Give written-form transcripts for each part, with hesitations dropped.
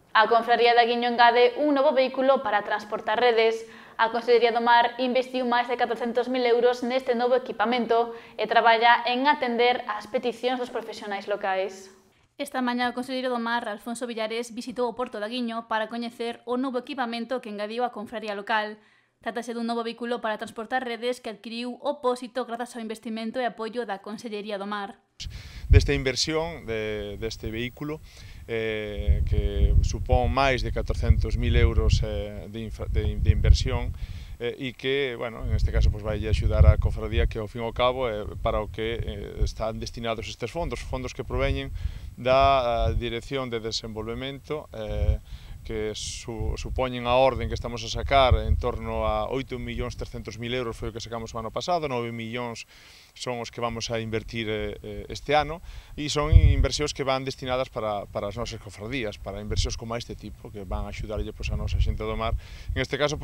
A Confraría de Aguiño engade un novo vehículo para transportar redes. A Consellería do Mar investiu máis de 400.000 euros neste novo equipamento e traballa en atender as peticións dos profesionais locais. Esta mañá o conselleiro do Mar, Alfonso Villares, visitou o Porto de Aguiño para coñecer o novo equipamento que engadiu a confraría local. Trátase dun novo vehículo para transportar redes que adquiriu o Pósito grazas ao investimento e apoio da Consellería do Mar. Desta inversión deste vehículo que supón máis de 400.000 euros de inversión e que, bueno, en este caso vai axudar a cofradía que ao fin e ao cabo para o que están destinados estes fondos que proveñen da Dirección de Desenvolvemento que supoñen a orden que estamos a sacar en torno a 8.300.000 euros foi o que sacamos o ano pasado, 9 millóns son os que vamos a invertir este ano e son inversións que van destinadas para as nosas cofradías, para inversións como este tipo que van a axudarlle a nosa xente do mar, en este caso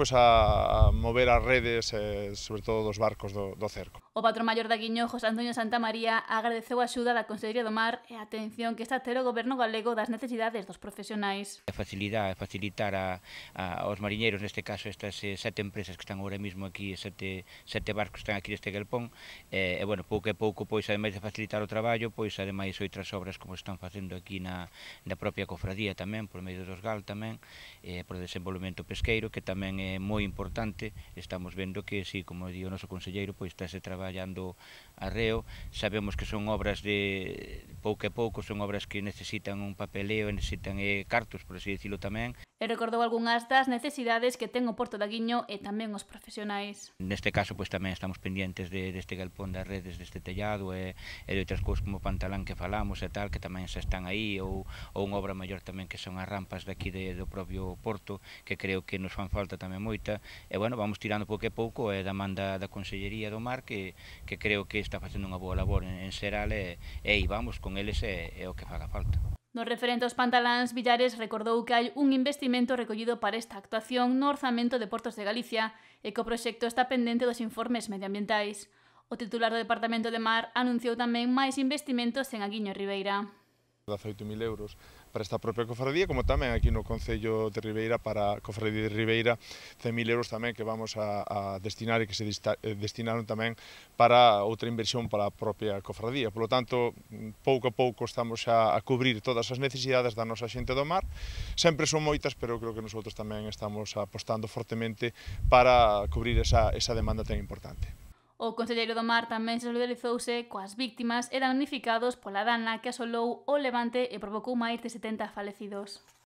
a mover as redes, sobre todo dos barcos do cerco. O patrón maior de Aguiño, José Antonio Santamaría, agradeceu a axuda da Consellería do Mar e a atención que está a ter o goberno galego das necesidades dos profesionais. Facilitar aos mariñeiros, neste caso estas 7 empresas que están ahora mismo aquí, sete barcos que están aquí neste galpón, e bueno, pouco a pouco, pois, ademais de facilitar o traballo, pois, ademais, outras obras como están facendo aquí na propia cofradía tamén, por medio dos GAL tamén, por desenvolvemento pesqueiro, que tamén é moi importante. Estamos vendo que, si, como di o noso conselleiro, pois, estáse traballando arreo. Sabemos que son obras de pouco a pouco, son obras que necesitan un papeleo, necesitan cartos, por así dicilo tamén. E recordou algunhas das necesidades que ten o Porto de Aguiño e tamén os profesionais. Neste caso, pois, tamén estamos pendientes deste galpón das redes, deste tellado e de outras cousas como o pantalán que falamos e tal, que tamén xa están aí, ou unha obra maior tamén que son as rampas daqui do propio Porto, que creo que nos fan falta tamén moita, e bueno, vamos tirando pouco a pouco e da man da Consellería do Mar, que creo que está facendo unha boa labor en Seral e aí vamos con eles e o que faga falta. No referente aos pantaláns, Villares recordou que hai un investimento recollido para esta actuación no orzamento de Portos de Galicia e que o proxecto está pendente dos informes medioambientais. O titular do Departamento de Mar anunciou tamén máis investimentos en Aguiño e Ribeira. 18.000 euros para esta propia cofradía, como tamén aquí no Concello de Ribeira, para a cofradía de Ribeira, 100.000 euros tamén que vamos a destinar e que se destinaron tamén para outra inversión para a propia cofradía. Por lo tanto, pouco a pouco estamos a cubrir todas as necesidades da nosa xente do mar. Sempre son moitas, pero creo que nosotros tamén estamos apostando fortemente para cubrir esa demanda tan importante. O conselleiro do Mar tamén se solidarizouse coas víctimas e damnificados pola dana que asolou o levante e provocou máis de 70 falecidos.